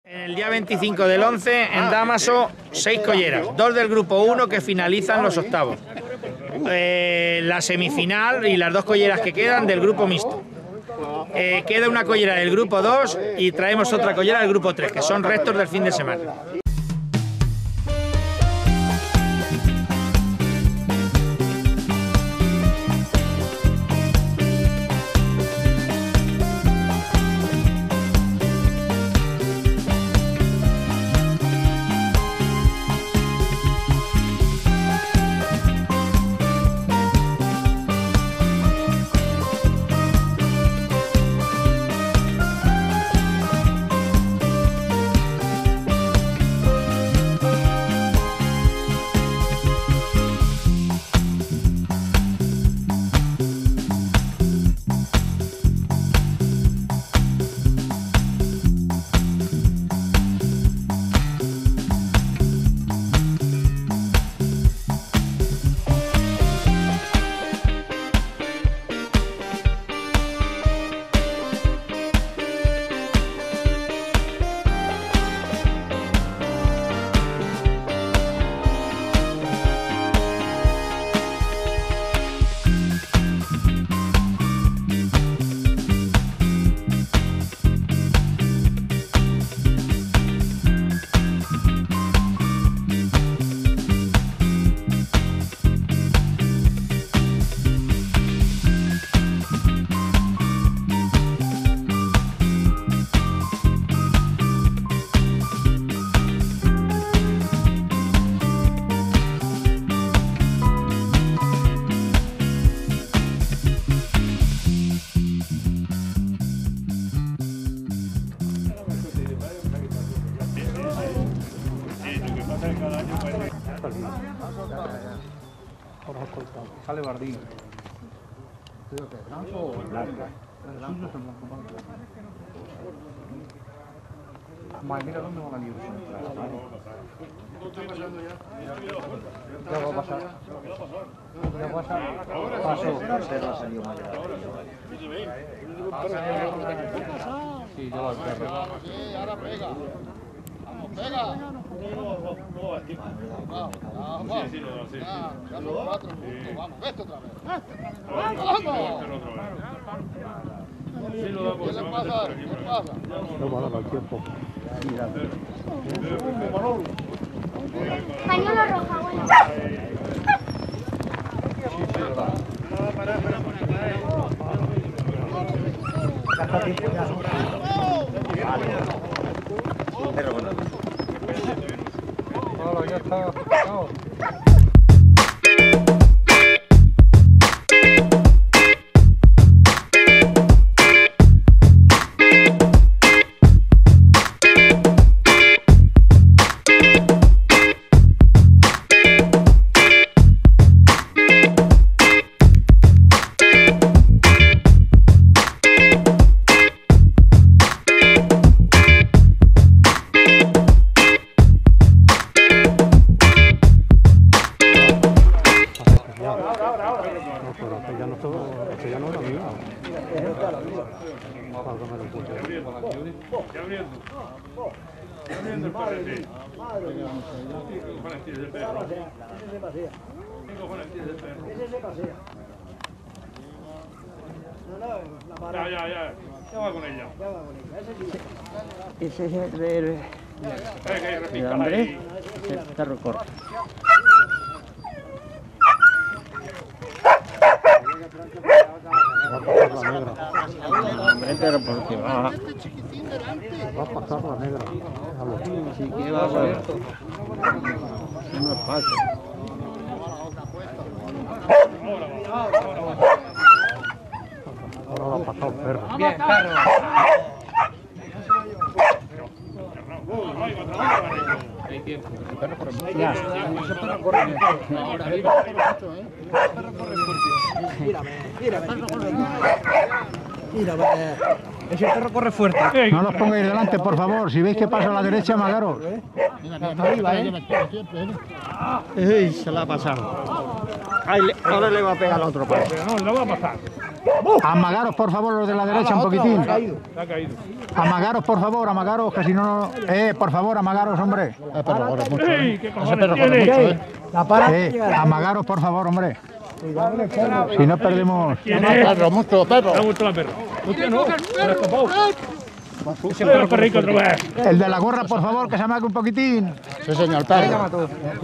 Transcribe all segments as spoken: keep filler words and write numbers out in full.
El día veinticinco del once en Dámaso, seis colleras, dos del grupo uno que finalizan los octavos. Eh, la semifinal y las dos colleras que quedan del grupo mixto. Eh, queda una collera del grupo dos y traemos otra collera del grupo tres, que son restos del fin de semana. Sale Bardín. ¿Creo que es blanco o blanco? El blanco es el blanco. Madre, mira dónde va la libre. Ya va a pasar. Ya va a pasar. Pasó. Perro salió mal. Sí, lleva el perro. Sí, ahora pega. Vamos, pega. Vamos, sí, sí, no, sí. Ya, ya son cuatro puntos. Vamos, vete otra vez. ¡Vamos! ¿Qué le pasa? ¿Qué le pasa? No, para cualquier poco. Pañuelo roja, bueno. Ya está tiempo, ya. Pero bueno. Hola, ya está. Chao. Ya, ya, ya. Ya va con ella. Ese es el de, de Andrés, ese perro corto. Hombre, pero porque va. Va a pasar la negra. Sí, que va a ser. No es fácil. Ahora va a pasar el perro. Bien, perro. Hay tiempo. El perro corre mucho. Ya. Ese perro corre mucho. Ahora arriba. El perro corre fuerte. Mírame, mírame. Mírame. Ese perro corre fuerte. No los pongáis delante, por favor. Si veis que pasa a la derecha, magaros. Hasta arriba, ¿eh? Uy, se la ha pasado. Ahí le, ahora le va a pegar al otro perro. Pero no, le va a pasar. Amagaros, por favor, los de la derecha un poquitín. Se ha caído. Amagaros, por favor, amagaros, que si no... Eh, por favor, amagaros, hombre. El perro corre mucho. ¡Ey! ¿eh? ¿Qué Ese cojones perro corre tiene? mucho, ¿eh? La para. Eh, amagaros, por favor, hombre. Si no perdemos... ¿Quién Ah, es? perro, mucho perro. Me ha gustado la perra. Hostia, no. Se le ha escapado. Ese perro perrico otra vez. El de la gorra, por favor, que se amague un poquitín. Sí, señor, perro.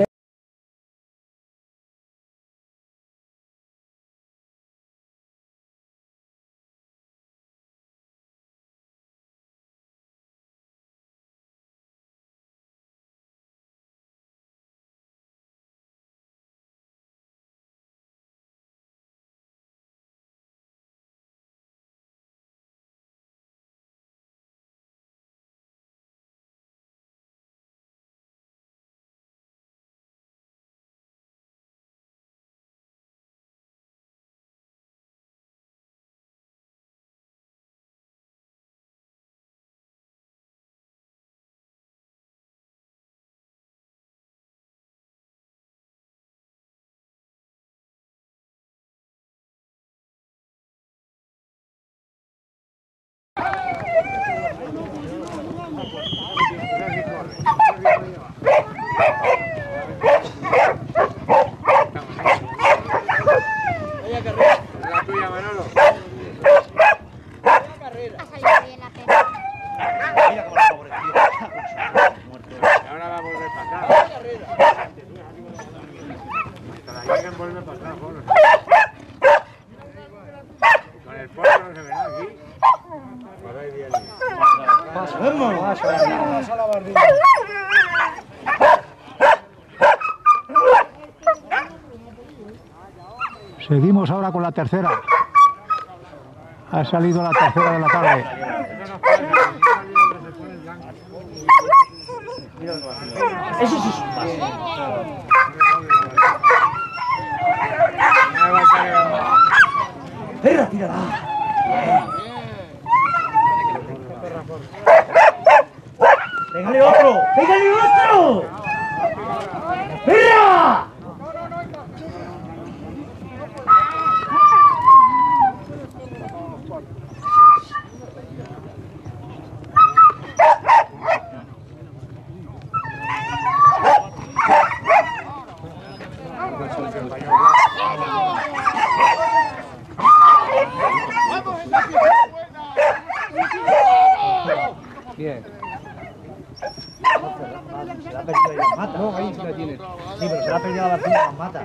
Seguimos ahora con la tercera. Ha salido la tercera de la tarde. Eso sí es un pase. Perra, tírala. ¡Pégale otro! ¡Pégale otro! ¡Perra! Bien. Se la ha perdido ahí las matas. No, ahí la tiene. Sí, pero se la ha perdido la las matas.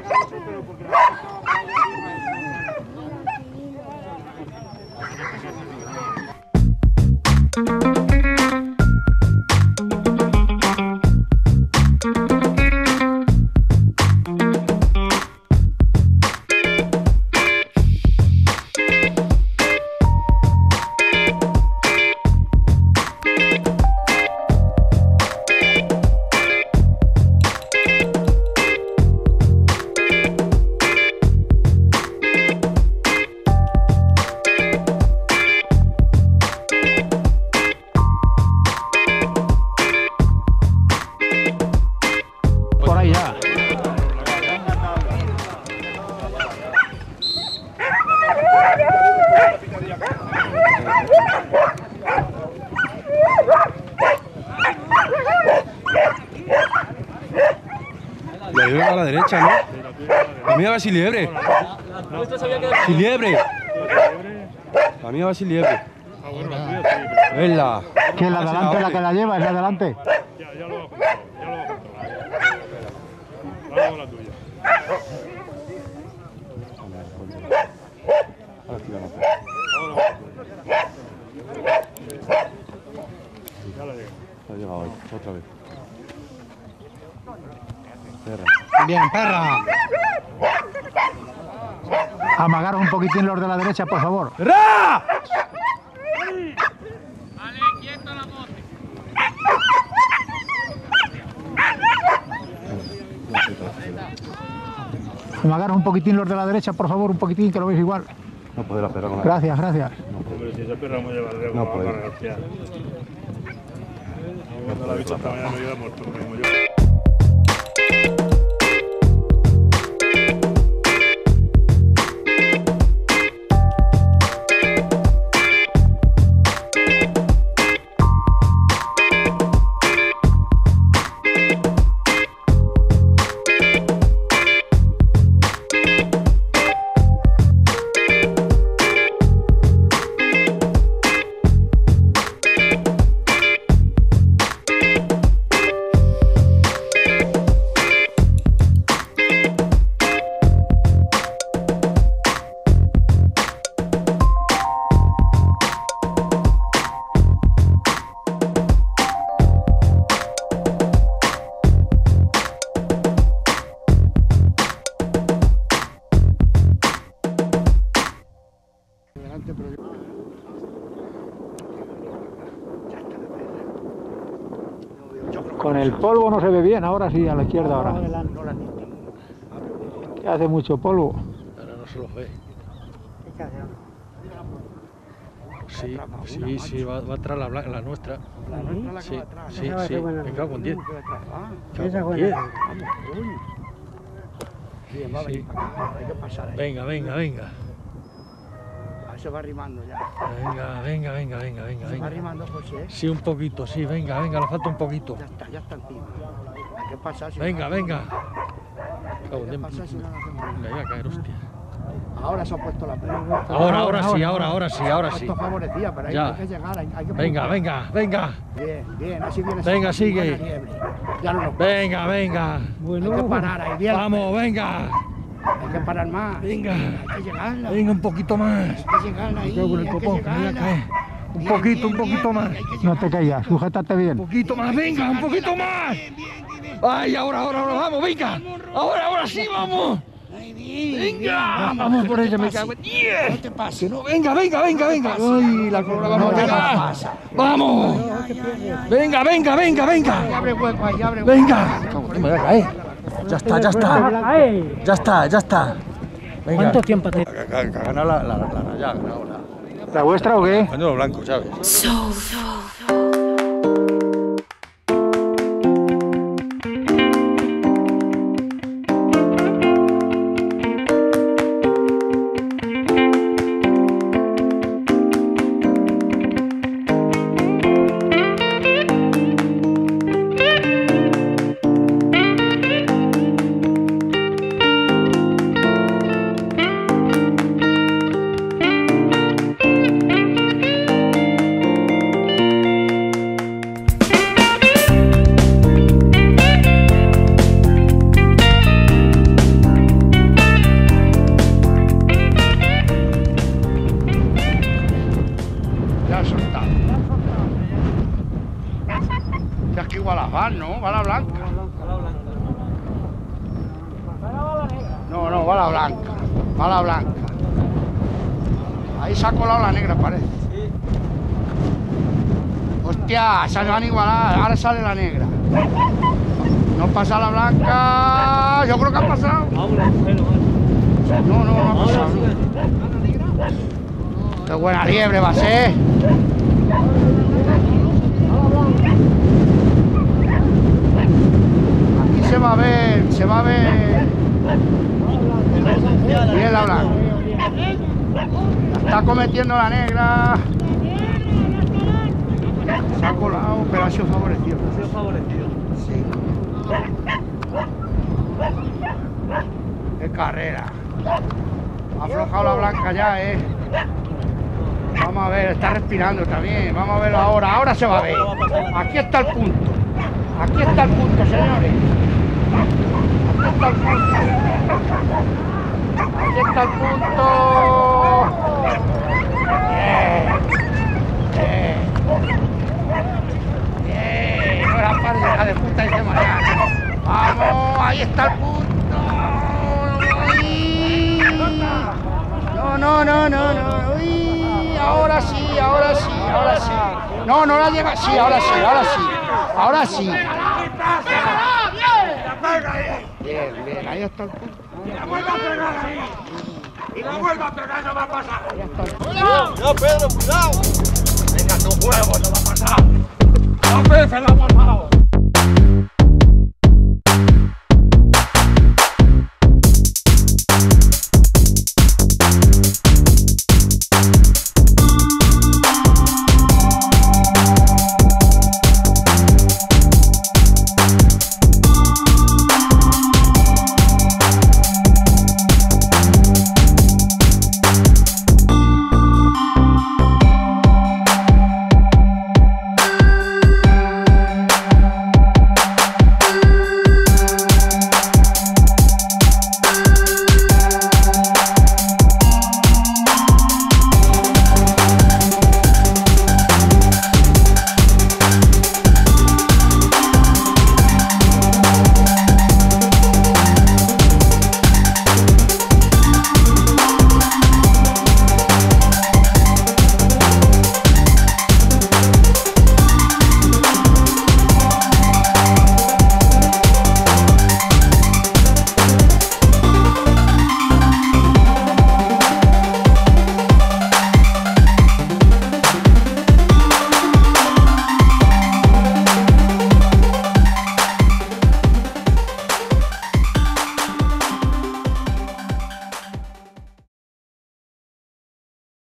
Por ahí ya. La liebre a la derecha, ¿no? La mía va sin liebre. Sin liebre. La mía va sin liebre. Venla. Que la de adelante la que la lleva, es la de adelante. Ya, ya lo va a controlar. Ya lo va a controlar. Ahora con la tuya. Ahora tira la otra. Ya la llega. Ha llegado ahí, otra vez. Perra. Bien, perra. Amagaros un poquitín los de la derecha, por favor. ¡Perra! Amagaros un poquitín los de la derecha, por favor, un poquitín, que lo veis igual. No puede la perra con la... Gracias, gracias. Pero si esa perra me lleva el No no puede. para García. Cuando la he visto esta mañana me lleva muerto, como yo. Con el polvo no se ve bien, ahora sí, a la izquierda ahora. Que hace mucho polvo. Ahora no se los ve. Sí, sí, sí, va, va atrás la, blanca, la nuestra. Sí, sí, sí, me cago en diez. Me cago en diez. Sí. Venga, venga, venga. Se va arrimando ya. Venga, venga, venga, venga, venga. Se va venga. arrimando, José. Sí, un poquito, sí, venga, venga, le falta un poquito. Ya está, ya está encima. Hay que pasar. Si Venga, no, venga. Hay que pasar si no, no hacemos nada. Me voy a caer, hostia. Ahora se ha puesto la pelota. Ahora, ahora sí, ahora, ahora sí, ahora sí. Esto favorecía, pero hay, Ya. hay que llegar, hay, hay que Venga, venga, venga. Bien, bien, así viene. Venga, así, sigue. buena liebre. Ya no nos Venga, venga. hay que parar ahí, bien. Vamos, venga. Hay que parar más. Venga. Hay que llegarla. Venga, un poquito más. Hay que llegarla ahí. Me cago en el hay que copón, que me voy a llegarla. caer. Un Bien, poquito, un bien, poquito bien, más. hay que No te caigas, sujétate Un bien. poquito más, venga, un poquito más. Ay, ahora, ahora, ahora, vamos, venga. Ahora, ahora sí, vamos. Venga, vamos por ella, me cago en diez. No te pases. No, venga, venga, venga, venga. Ay, la corona vamos a llegar. Vamos. Venga, venga, venga, venga. Abre hueco ahí, abre hueco. Venga. Me voy a caer. Ya está, ya está. Ya está, ya está. Venga. ¿Cuánto tiempo te...? Ha ganado la, la, la, la, ya ha ganado la. ¿La vuestra o qué? Pañuelo blanco, ¿sabes? Ya ha soltado. Ya es que igual las van, ¿no? Va la blanca. No, no, va la blanca. Va la blanca. Ahí se ha colado la negra, parece. Hostia, se van a igualar. Ahora sale la negra. No pasa la blanca. Yo creo que ha pasado. No, no, no ha pasado. Qué buena liebre va a ser. Aquí se va a ver, se va a ver. Bien la blanca. La está cometiendo la negra. Se ha colado, pero ha sido favorecido. Ha sido favorecido. Sí. Qué carrera. Ha aflojado la blanca ya, eh. Vamos a ver, está respirando también. Vamos a verlo ahora. Ahora se va a ver. Aquí está el punto. Aquí está el punto, señores. Aquí está el punto. Aquí está el punto. Bien. Bien. Bien. No era par de hija de puta y se Mariano. Vamos, ahí está el punto. Ahí. No, no, no, no, no. Uy, ahora sí, ahora sí, ahora sí. No, no la llega. Sí, ahora sí, ahora sí. Ahora sí. Bien, bien, ahí está el punto. Y la vuelva a pegar así. Y la vuelva a pegar, no va a pasar. Ahí está el punto. ¡Cuidado, Pedro, cuidado! Venga, tu huevo, no va a pasar. ¡A Pepe la ha pasado!